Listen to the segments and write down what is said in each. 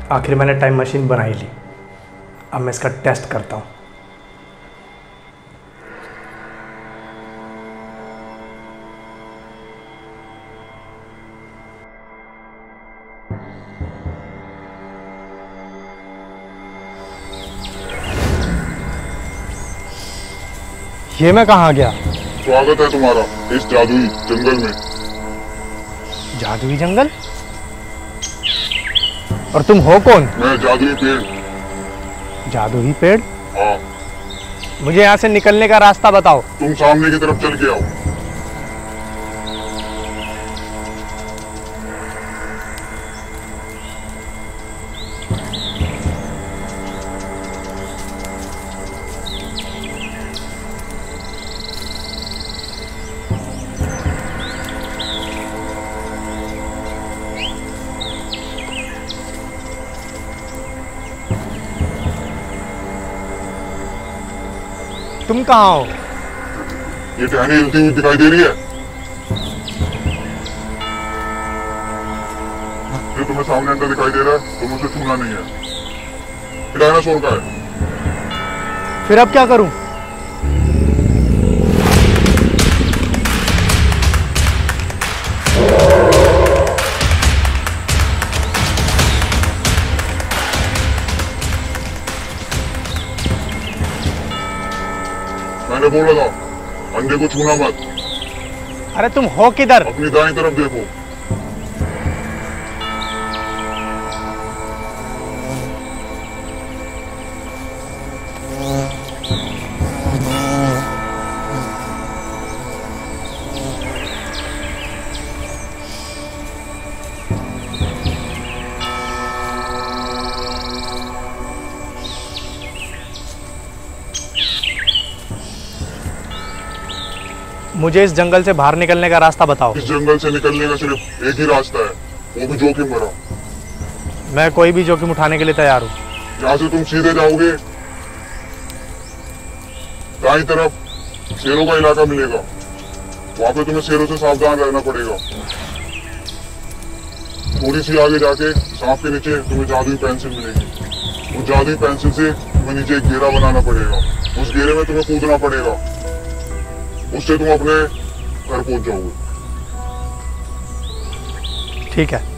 आखिर मैंने time machine बनाई ली। अब मैं इसका टेस्ट करता हूँ। ये मैं कहाँ गया? स्वागत है तुम्हारा इस जादुई जंगल में। जादुई जंगल? और तुम हो कौन? मैं जादुई पेड़। जादुई पेड़? हाँ। मुझे यहाँ से निकलने का रास्ता बताओ। तुम सामने की तरफ चल के आओ। तुम कहाँ हो? ये टहनी हिलती हुई दिखाई दे रही है? जो तुम्हें सामने अंदर दिखाई दे रहा है, तुम उसे छूना नहीं है। ये डायनासोर का है। फिर अब क्या करूं? मैंने बोला था अंडे को छूना मत। अरे तुम हो किधर? अपनी दाईं तरफ देखो। मुझे इस जंगल से बाहर निकलने का रास्ता बताओ। इस जंगल से निकलने का सिर्फ एक ही रास्ता है, वो भी जोखिम भरा। मैं कोई भी जोखिम उठाने के लिए तैयार हूँ। यहाँ से तुम सीधे जाओगे, दाईं तरफ शेरों का इलाका मिलेगा। वहां पे तुम्हें शेरों से सावधान रहना पड़ेगा। थोड़ी सी आगे जाके सांप के नीचे तुम्हें जादुई पेंसिल मिलेगी। उस जादुई पेंसिल से तुम्हें नीचे एक घेरा बनाना पड़ेगा। उस घेरे में तुम्हें कूदना पड़ेगा। उससे तुम अपने घर पहुंच जाओगे। ठीक है।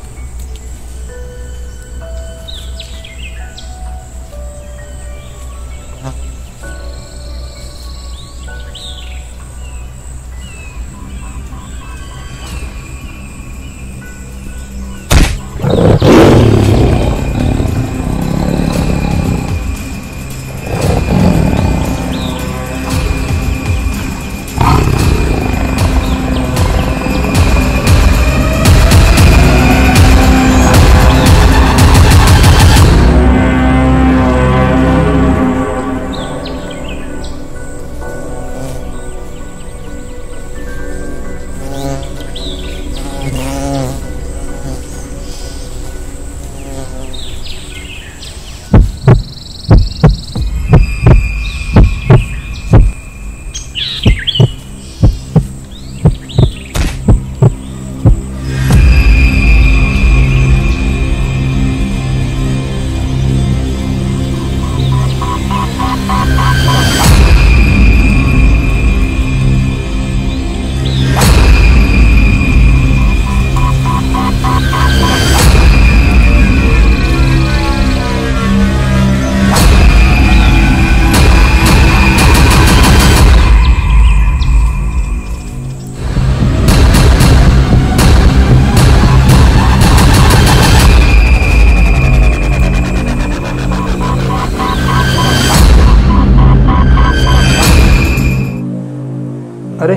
अरे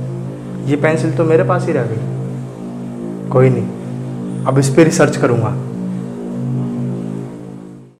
ये पेंसिल तो मेरे पास ही रह गई। कोई नहीं, अब इस पे रिसर्च करूंगा।